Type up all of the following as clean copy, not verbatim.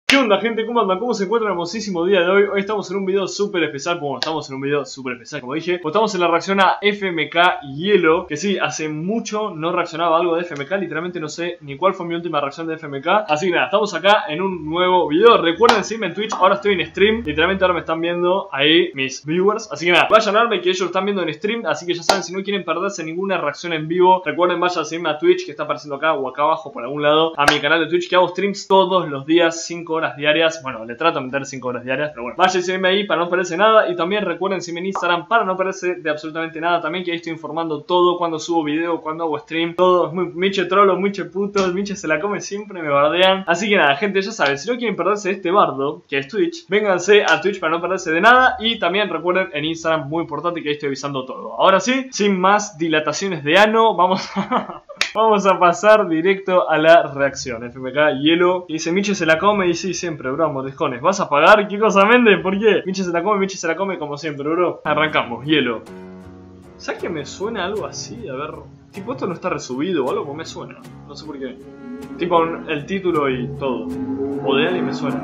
¿Qué onda, gente? ¿Cómo andan? ¿Cómo se encuentra el hermosísimo día de hoy? Hoy estamos en un video súper especial. Bueno, estamos en un video súper especial, como dije. Pues estamos en la reacción a FMK Hielo. Que sí, hace mucho no reaccionaba a algo de FMK. Literalmente no sé ni cuál fue mi última reacción de FMK. Así que nada, estamos acá en un nuevo video. Recuerden seguirme en Twitch. Ahora estoy en stream. Literalmente ahora me están viendo ahí mis viewers. Así que nada, vayan a verme que ellos lo están viendo en stream. Así que ya saben, si no quieren perderse ninguna reacción en vivo, recuerden, vayan a seguirme a Twitch, que está apareciendo acá o acá abajo por algún lado. A mi canal de Twitch, que hago streams todos los días, 5 horas diarias. Bueno, le trato de meter 5 horas diarias, pero bueno, vayan a seguirme ahí para no perderse nada. Y también recuerden seguirme en Instagram para no perderse de absolutamente nada. También que ahí estoy informando todo, cuando subo video, cuando hago stream. Todo es muy Miche trolo, Miche puto, Miche se la come siempre, me bardean. Así que nada, gente, ya saben, si no quieren perderse de este bardo, que es Twitch, vénganse a Twitch para no perderse de nada. Y también recuerden en Instagram, muy importante, que ahí estoy avisando todo. Ahora sí, sin más dilataciones de ano, vamos a... Vamos a pasar directo a la reacción. FMK Hielo. Y dice, Miche se la come. Y sí, siempre, bro, mordiscones. ¿Vas a pagar? ¿Qué cosa vende? ¿Por qué? Miche se la come como siempre, bro. Arrancamos, Hielo. ¿Sabes que me suena algo así? A ver. Tipo, esto no está resubido o algo, pues me suena. No sé por qué. Tipo, el título y todo. O de alguien me suena.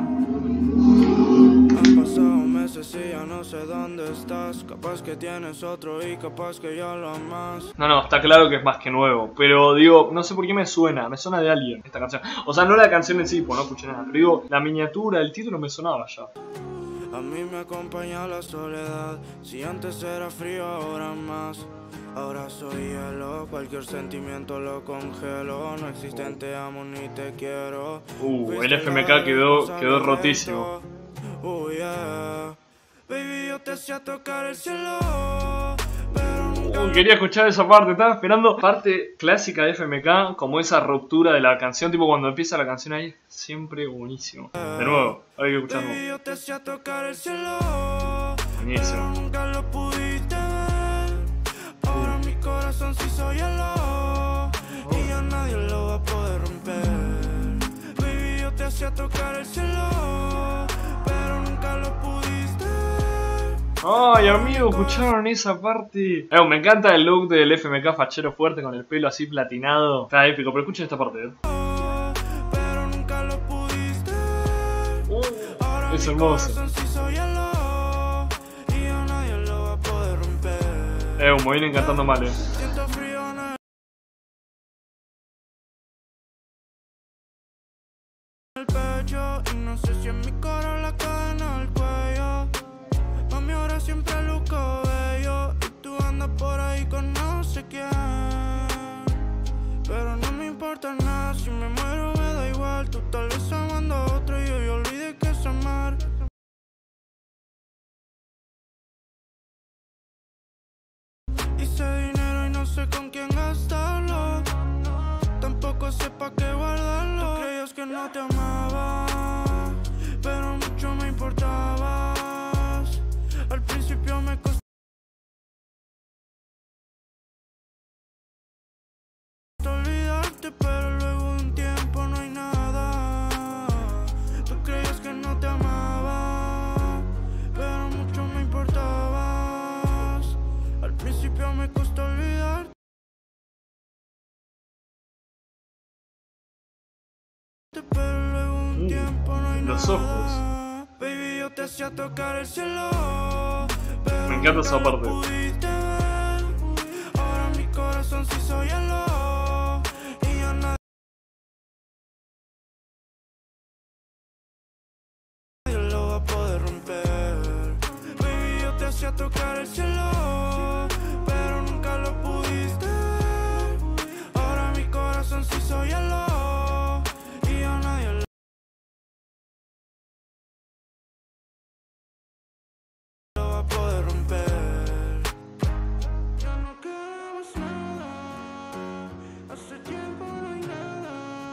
Han pasado meses y ya no sé dónde estás. Capaz que tienes otro y capaz que ya lo amas. No, está claro que es más que nuevo. Pero digo, no sé por qué me suena de alguien esta canción. O sea, no la canción en sí, pues no escuché nada. Pero digo, la miniatura, el título me sonaba ya. A mí me acompaña la soledad. Si antes era frío, ahora más. Ahora soy hielo, cualquier sentimiento lo congelo. No existe, te amo ni te quiero. El FMK quedó rotísimo. Yeah. Baby, yo te hacía tocar el cielo. Quería escuchar esa parte, estaba esperando. Parte clásica de FMK, como esa ruptura de la canción, tipo cuando empieza la canción ahí, siempre buenísimo. De nuevo, hay que escucharlo. Baby, yo te hacía tocar el cielo. Buenísimo. Pero nunca lo pudiste ver. Ahora mi corazón sí soy hielo. Y ya nadie lo va a poder romper. Baby, yo te hacía tocar el cielo. Pero nunca lo pudiste ver. Ay, amigo, ¿escucharon esa parte? Me encanta el look del FMK fachero fuerte con el pelo así platinado. Está épico, pero escuchen esta parte. Pero nunca lo pudiste ver. Es hermoso. Me vienen cantando mal, Siento frío en el pecho y no sé si en mi cara la cadena al cuello. Mami, ahora siempre luzco bello y tú andas por ahí con no sé quién. Pero no me importa nada, si me muero me da igual. Tú tal vez amando a otro y yo olvidé que es amar. Hice dinero y no sé con quién gastarlo. Tampoco sé pa' qué guardarlo. Tú creías que no te amaba, pero mucho me importabas. Al principio me costó olvidarte, pero luego de un tiempo no hay nada. Tú creías que no te amaba, pero mucho me importabas. Al principio me costó olvidarte, pero luego de un tiempo no hay los nada. ojos. Baby, yo te hacía tocar el cielo. Me encanta esa parte. Ahora mi corazón sí soy hielo. Y ya nadie lo va a poder romper. Baby, yo te hacía tocar el cielo, pero nunca lo pudiste ver. Ahora mi corazón sí soy hielo. Y ya nadie lo va a poder romper. Ya no queremos nada. Hace tiempo no hay nada.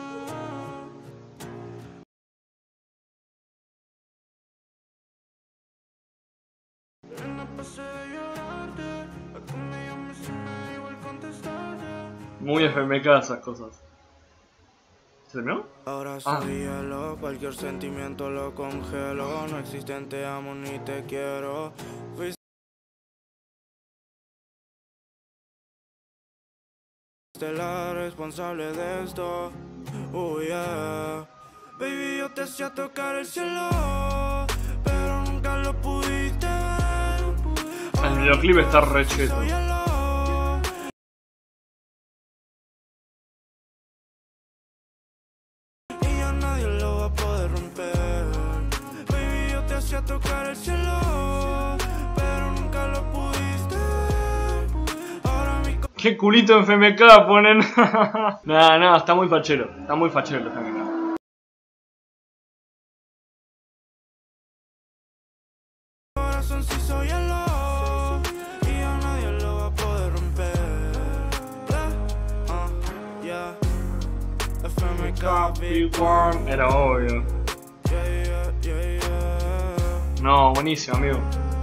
No pasé de llorarte. A que me llames y me da igual contestarte. Muy FMK esas cosas. ¿Se terminó? Ahora soy hielo, cualquier sentimiento lo congelo. No existe, te amo ni te quiero. Fuiste la responsable de esto. Yeah. Baby, yo te hacía tocar el cielo, pero nunca lo pudiste ver. El videoclip está re cheto. Y ya nadie lo va a poder romper. Baby, yo te hacía tocar el cielo, pero nunca lo pudiste ver. Ahora mi ¿Qué culito en FMK ponen? Nada, está muy fachero. Está muy fachero el FMK. corazón sí soy el lobo, y ya nadie lo va a poder romper. Yeah. FMK Big One. Era obvio. No, buenísimo, amigo.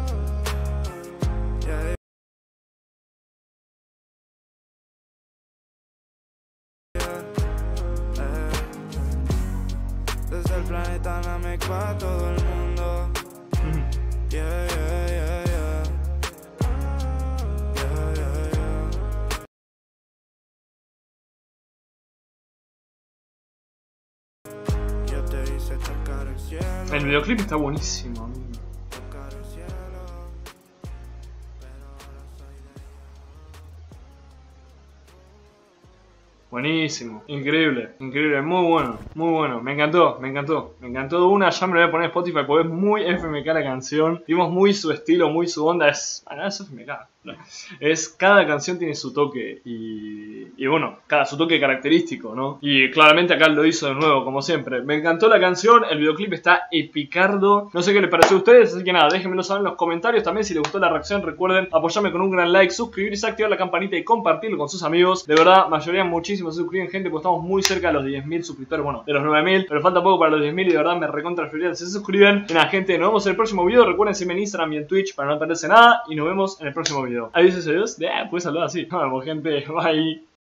Desde el planeta Namek para todo el mundo. Yeah. Yo te hice tocar el cielo. El videoclip está buenísimo, amigo. Tocar el cielo. Pero ahora soy de... Buenísimo, increíble, muy bueno, me encantó de una, ya me lo voy a poner en Spotify porque es muy FMK la canción, vimos muy su estilo, muy su onda, es FMK, cada canción tiene su toque y bueno, su toque característico, ¿no? Y claramente acá lo hizo de nuevo, como siempre, me encantó la canción, el videoclip está epicardo, no sé qué les pareció a ustedes, así que nada, déjenmelo saber en los comentarios, también si les gustó la reacción recuerden apoyarme con un gran like, suscribirse, activar la campanita y compartirlo con sus amigos, de verdad, mayoría muchísimo se suscriben gente porque estamos muy cerca de los 10.000 suscriptores, bueno, de los 9.000, pero falta poco para los 10.000 y de verdad me recontra preferiría si se suscriben. Y nada, gente, nos vemos en el próximo video, recuerden seguirme en Instagram y en Twitch para no perderse nada y nos vemos en el próximo video. Adiós, puedes saludar así, nos vemos, gente, bye.